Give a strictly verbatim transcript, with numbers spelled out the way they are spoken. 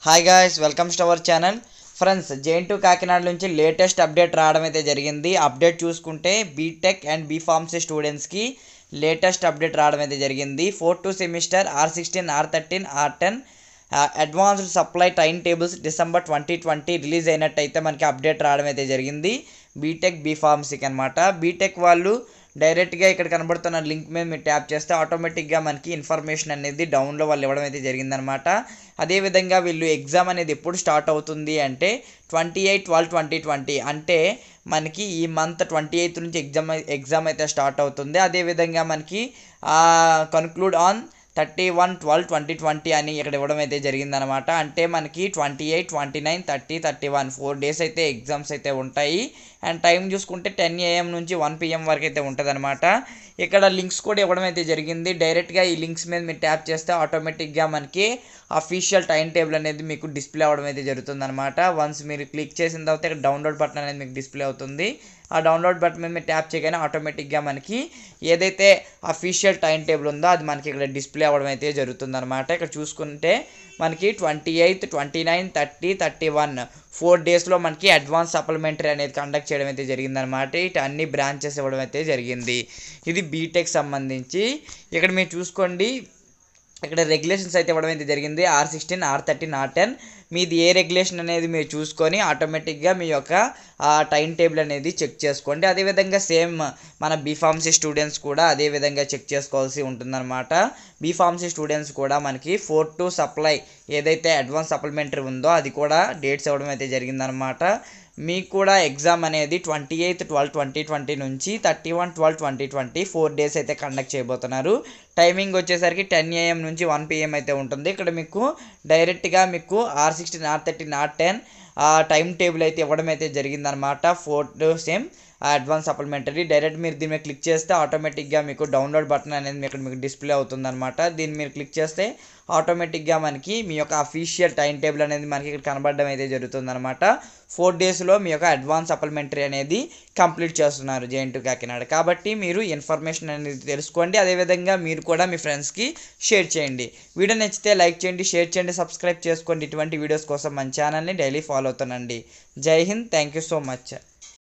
Hi guys, welcomes to our channel. Friends, J N T U Kakinada నుంచి latest update రావడం అయితే జరిగింది. Update చూసుకుంటే బీటెక్ అండ్ బీ.ఫార్మసీ స్టూడెంట్స్కి లేటెస్ట్ అప్డేట్ రావడం అయితే జరిగింది. Four two semester R sixteen R thirteen R ten advanced supply time tables December twenty twenty release అయినట్టయితే మనకి అప్డేట్ రావడం అయితే జరిగింది బీటెక్ బీ.ఫార్మసీకి అనమాట. బీటెక్ వాళ్ళు డైరెక్ట్గా ఇక్కడ కనబడుతున్న లింక్ మీద మీరు ట్యాప్ చేస్తే ఆటోమేటిక్గా మనకి ఇన్ఫర్మేషన్ అనేది డౌన్లో వాళ్ళు ఇవ్వడం అయితే జరిగిందనమాట. అదేవిధంగా వీళ్ళు ఎగ్జామ్ అనేది ఎప్పుడు స్టార్ట్ అవుతుంది అంటే twenty eight twelve twenty twenty అంటే మనకి ఈ మంత్ ట్వంటీ ఎయిత్ నుంచి ఎగ్జామ్ ఎగ్జామ్ అయితే స్టార్ట్ అవుతుంది. అదేవిధంగా మనకి conclude on thirty one twelve twenty twenty అని ఇక్కడ ఇవ్వడం అయితే జరిగిందనమాట. అంటే మనకి twenty eight twenty nine thirty thirty one four days అయితే ఎగ్జామ్స్ అయితే ఉంటాయి. అండ్ టైం చూసుకుంటే టెన్ ఏఎం నుంచి వన్ పిఎం వరకు అయితే ఉంటుంది అనమాట. ఇక్కడ లింక్స్ కూడా ఇవ్వడం అయితే జరిగింది. డైరెక్ట్గా ఈ లింక్స్ మీద మీరు ట్యాప్ చేస్తే ఆటోమేటిక్గా మనకి అఫీషియల్ టైం టేబుల్ అనేది మీకు డిస్ప్లే అవ్వడం అయితే జరుగుతుంది అనమాట. వన్స్ మీరు క్లిక్ చేసిన తర్వాత ఇక్కడ డౌన్లోడ్ బటన్ అనేది మీకు డిస్ప్లే అవుతుంది. ఆ డౌన్లోడ్ బటన్ మీద మీరు ట్యాప్ చేయగానే ఆటోమేటిక్గా మనకి ఏదైతే అఫీషియల్ టైం టేబుల్ ఉందో అది మనకి ఇక్కడ డిస్ప్లే అవ్వడం అయితే జరుగుతుంది అనమాట. ఇక్కడ చూసుకుంటే మనకి twenty eighth twenty nine thirty thirty one four డేస్లో మనకి అడ్వాన్స్ సప్లిమెంటరీ అనేది కండక్ట్ చేయడం అయితే జరిగిందనమాట. ఇటు అన్ని బ్రాంచెస్ ఇవ్వడం అయితే జరిగింది. ఇది బీటెక్ సంబంధించి. ఇక్కడ మీరు చూసుకోండి, ఇక్కడ రెగ్యులేషన్స్ అయితే ఇవ్వడం అయితే జరిగింది. R sixteen R thirteen R ten మీది ఏ రెగ్యులేషన్ అనేది మీరు చూసుకొని ఆటోమేటిక్గా మీ యొక్క టైం టేబుల్ అనేది చెక్ చేసుకోండి. అదేవిధంగా సేమ్ మన బీ.ఫార్మసీ స్టూడెంట్స్ కూడా అదేవిధంగా చెక్ చేసుకోవాల్సి ఉంటుందన్నమాట. బీ.ఫార్మసీ స్టూడెంట్స్ కూడా మనకి ఫోర్ టు సప్లై ఏదైతే అడ్వాన్స్ సప్లిమెంటరీ ఉందో అది కూడా డేట్స్ ఇవ్వడం అయితే జరిగిందనమాట. మీకు కూడా ఎగ్జామ్ అనేది twenty eighth twelve twenty twenty నుంచి thirty one twelve twenty twenty four days అయితే కండక్ట్ చేయబోతున్నారు. టైమింగ్ వచ్చేసరికి టెన్ ఏఎం నుంచి వన్ పిఎం అయితే ఉంటుంది. ఇక్కడ మీకు డైరెక్ట్గా మీకు R sixteen R thirteen R ten time table అయితే ఇవ్వడం అయితే జరిగిందనమాట. For same advance supplementary direct మీరు దీని మీద క్లిక్ చేస్తే ఆటోమేటిక్గా మీకు డౌన్లోడ్ బటన్ అనేది ఇక్కడ మీకు డిస్ప్లే అవుతుంది అనమాట. దీన్ని మీరు క్లిక్ చేస్తే ఆటోమేటిక్గా మనకి మీ యొక్క అఫీషియల్ టైం టేబుల్ అనేది మనకి ఇక్కడ కనబడడం అయితే జరుగుతుంది అనమాట. ఫోర్ డేస్లో మీ యొక్క అడ్వాన్స్ సప్లిమెంటరీ అనేది కంప్లీట్ చేస్తున్నారు J N T U Kakinada. కాబట్టి మీరు ఇన్ఫర్మేషన్ అనేది తెలుసుకోండి. అదేవిధంగా మీరు కూడా మీ ఫ్రెండ్స్కి షేర్ చేయండి. వీడియో నచ్చితే లైక్ చేయండి, షేర్ చేయండి, సబ్స్క్రైబ్ చేసుకోండి. ఇటువంటి వీడియోస్ కోసం మన ఛానల్ని డైలీ ఫాలో అవుతానండి. జై Hind, thank you so much.